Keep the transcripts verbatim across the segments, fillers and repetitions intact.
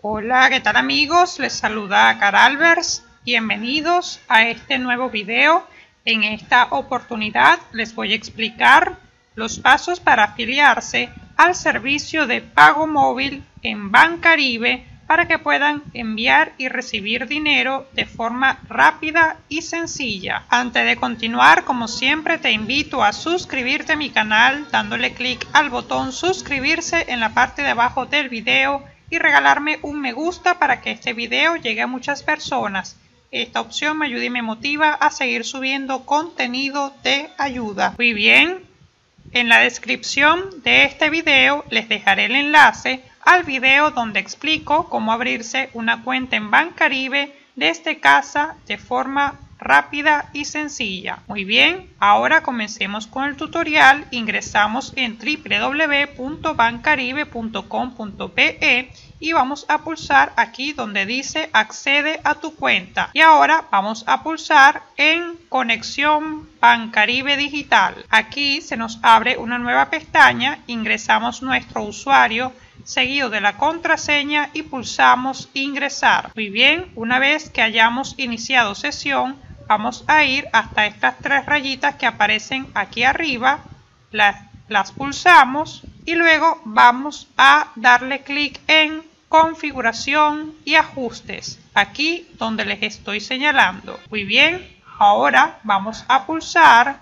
Hola, ¿qué tal amigos? Les saluda Cara Albers. Bienvenidos a este nuevo video. En esta oportunidad les voy a explicar los pasos para afiliarse al servicio de pago móvil en Bancaribe para que puedan enviar y recibir dinero de forma rápida y sencilla. Antes de continuar, como siempre, te invito a suscribirte a mi canal dándole clic al botón suscribirse en la parte de abajo del video y regalarme un me gusta para que este video llegue a muchas personas. Esta opción me ayuda y me motiva a seguir subiendo contenido de ayuda. Muy bien, en la descripción de este video les dejaré el enlace al video donde explico cómo abrirse una cuenta en Bancaribe desde casa de forma rápida y sencilla. Muy bien, ahora comencemos con el tutorial. Ingresamos en w w w punto bancaribe punto com punto pe y vamos a pulsar aquí donde dice accede a tu cuenta. Y ahora vamos a pulsar en conexión Bancaribe digital. Aquí se nos abre una nueva pestaña. Ingresamos nuestro usuario seguido de la contraseña y pulsamos ingresar. Muy bien, una vez que hayamos iniciado sesión, vamos a ir hasta estas tres rayitas que aparecen aquí arriba, las, las pulsamos y luego vamos a darle clic en configuración y ajustes, aquí donde les estoy señalando. Muy bien, ahora vamos a pulsar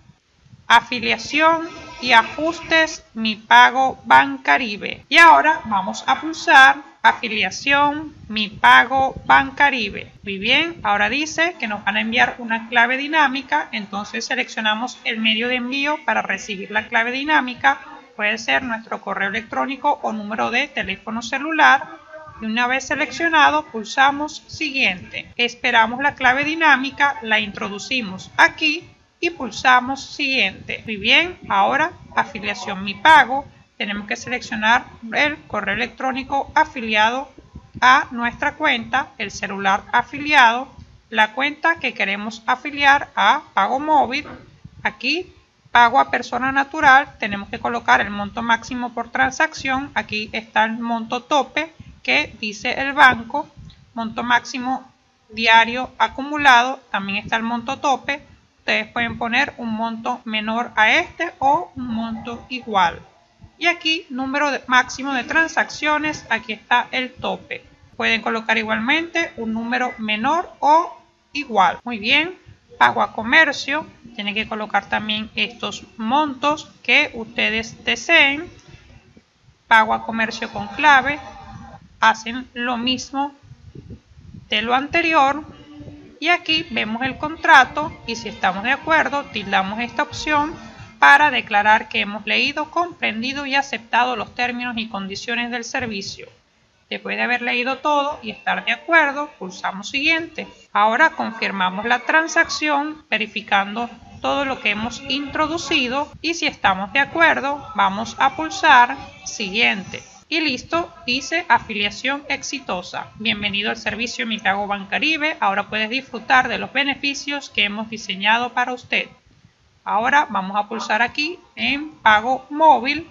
afiliación y ajustes mi pago Bancaribe y ahora vamos a pulsar afiliación mi pago Bancaribe. Muy bien, ahora dice que nos van a enviar una clave dinámica, entonces seleccionamos el medio de envío para recibir la clave dinámica. Puede ser nuestro correo electrónico o número de teléfono celular y una vez seleccionado pulsamos siguiente. Esperamos la clave dinámica, la introducimos aquí y pulsamos siguiente. Muy bien, ahora afiliación mi pago. Tenemos que seleccionar el correo electrónico afiliado a nuestra cuenta, el celular afiliado, la cuenta que queremos afiliar a pago móvil. Aquí pago a persona natural, tenemos que colocar el monto máximo por transacción. Aquí está el monto tope que dice el banco, monto máximo diario acumulado, también está el monto tope. Ustedes pueden poner un monto menor a este o un monto igual. Y aquí número de, máximo de transacciones, aquí está el tope. Pueden colocar igualmente un número menor o igual. Muy bien, pago a comercio. Tienen que colocar también estos montos que ustedes deseen. Pago a comercio con clave. Hacen lo mismo de lo anterior. Y aquí vemos el contrato y si estamos de acuerdo, tildamos esta opción para declarar que hemos leído, comprendido y aceptado los términos y condiciones del servicio. Después de haber leído todo y estar de acuerdo, pulsamos siguiente. Ahora confirmamos la transacción verificando todo lo que hemos introducido y si estamos de acuerdo, vamos a pulsar siguiente. Y listo, dice afiliación exitosa. Bienvenido al servicio Mi Pago Bancaribe. Ahora puedes disfrutar de los beneficios que hemos diseñado para usted. Ahora vamos a pulsar aquí en pago móvil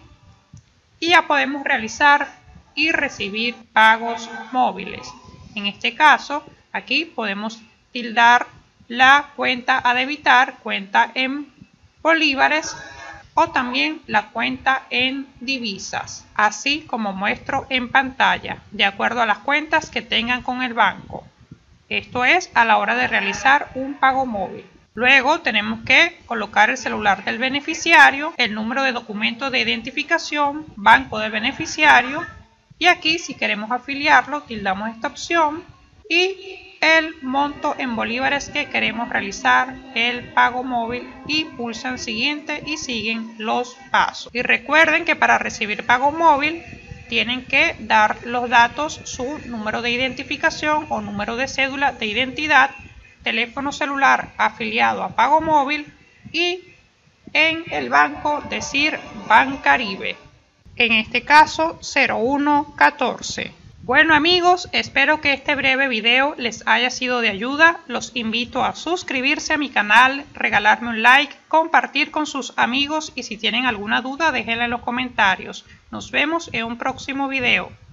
y ya podemos realizar y recibir pagos móviles. En este caso, aquí podemos tildar la cuenta a debitar, cuenta en bolívares o también la cuenta en divisas, así como muestro en pantalla, de acuerdo a las cuentas que tengan con el banco. Esto es a la hora de realizar un pago móvil. Luego tenemos que colocar el celular del beneficiario, el número de documento de identificación, banco del beneficiario y aquí si queremos afiliarlo tildamos esta opción y el monto en bolívares que queremos realizar el pago móvil y pulsan siguiente y siguen los pasos. Y recuerden que para recibir pago móvil tienen que dar los datos, su número de identificación o número de cédula de identidad, teléfono celular afiliado a pago móvil y en el banco decir Bancaribe, en este caso cero uno catorce. Bueno amigos, espero que este breve video les haya sido de ayuda. Los invito a suscribirse a mi canal, regalarme un like, compartir con sus amigos y si tienen alguna duda déjenla en los comentarios. Nos vemos en un próximo video.